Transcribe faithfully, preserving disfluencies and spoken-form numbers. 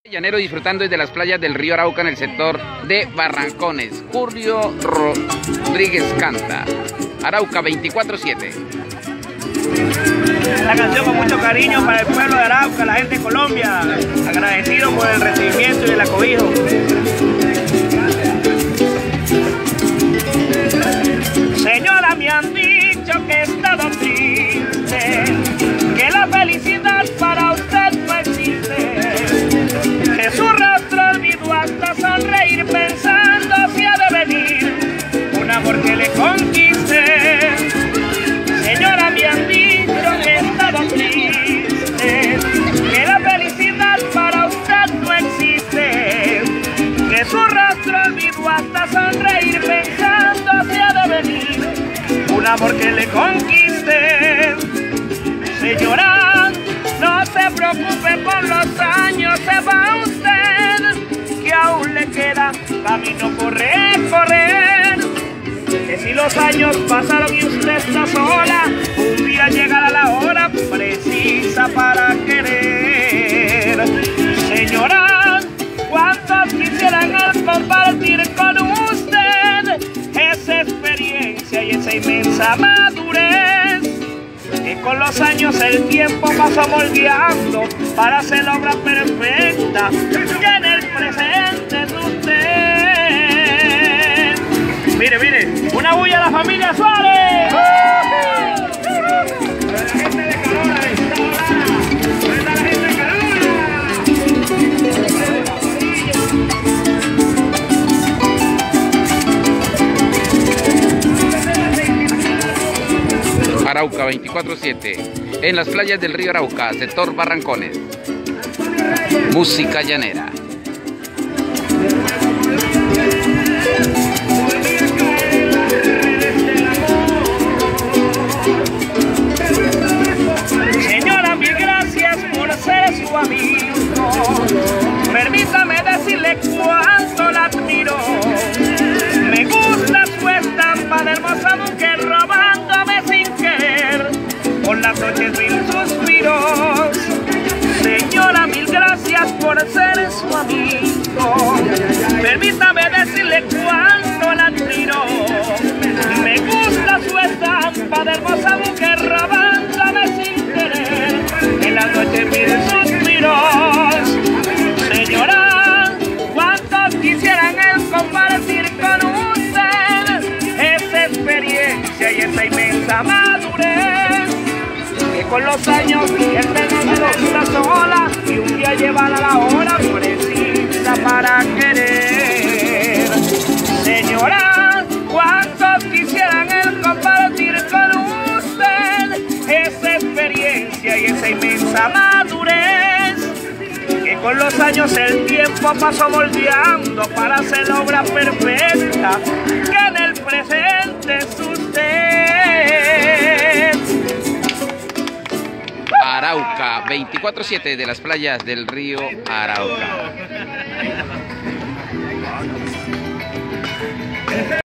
Llanero disfrutando desde las playas del río Arauca en el sector de Barrancones. Julio Rodríguez canta. Arauca veinticuatro siete. La canción con mucho cariño para el pueblo de Arauca, la gente de Colombia, agradecido por el recibimiento y el acogido. Señora, me han dicho que he estado triste, que la felicidad para usted no existe, que su rostro olvidó hasta sonreír pensando si ha de venir un amor que le conquiste. Señora, me han dicho que he estado triste, que la felicidad para usted no existe, que su rostro olvidó hasta sonreír pensando si ha de venir un amor que le conquiste. Señora, no se preocupe por los años, se va usted, que aún le queda camino por recorrer. Que si los años pasaron y usted está sola, un día llegará la hora precisa para querer. Señora, ¿cuántos quisieran el compartir con usted esa experiencia y esa inmensa madurez? Que con los años el tiempo pasó moldeando para hacer la obra perfecta que en el presente es usted. Mire, mire, una bulla a la familia Suárez. La gente de Carola, la gente de Carola. Arauca veinticuatro siete. En las playas del río Arauca, sector Barrancones. Música llanera. Señora, mil gracias por ser su amigo. Permítame decirle cuánto la admiro. Me gusta su estampa de hermosa mujer robándome sin querer con las noches mil suspiros. Señora, mil gracias por ser su amigo. Permítame decirle cuánto la admiro. Me gusta su estampa de hermosa mujer robándome sin querer en las noches mil suspiros. Señora, ¿cuántos quisieran el compartir con usted esa experiencia y esa inmensa madurez? Que con los años el tenerlo una sola y un día llevar a la hora precisa para querer. Señora, ¿cuántos quisieran el compartir con usted esa experiencia y esa inmensa madurez? Que con los años el tiempo pasó moldeando para hacer la obra perfecta que en el presente es usted. Arauca veinticuatro siete de las playas del río Arauca.